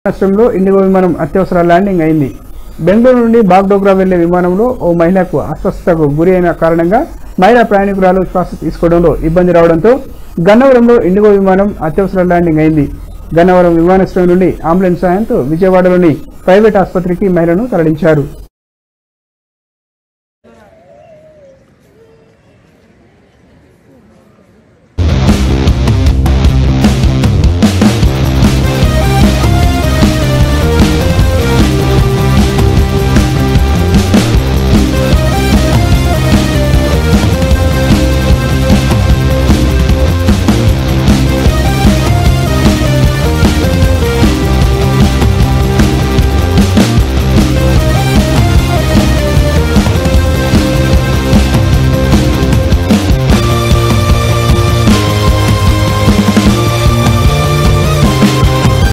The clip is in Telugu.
రాష్ట్రంలో ఇండిగో విమానం అత్యవసర ల్యాండింగ్ అయింది. బెంగళూరు నుండి బాగ్డోగ్రా వెళ్లే విమానంలో ఓ మహిళకు అస్వస్థతకు గురి అయిన కారణంగా మహిళా ప్రయాణికురాలు శ్వాస తీసుకోవడంలో ఇబ్బంది రావడంతో గన్నవరంలో ఇండిగో విమానం అత్యవసర ల్యాండింగ్ అయింది. గన్నవరం విమానాశ్రయం నుండి అంబులెన్స్ సాయంతో విజయవాడలోని ప్రైవేట్ ఆసుపత్రికి మహిళను తరలించారు.